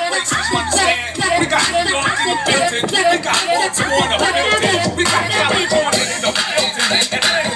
races, you understand? We got New York in the building. We got Baltimore in the building. We got California in the building.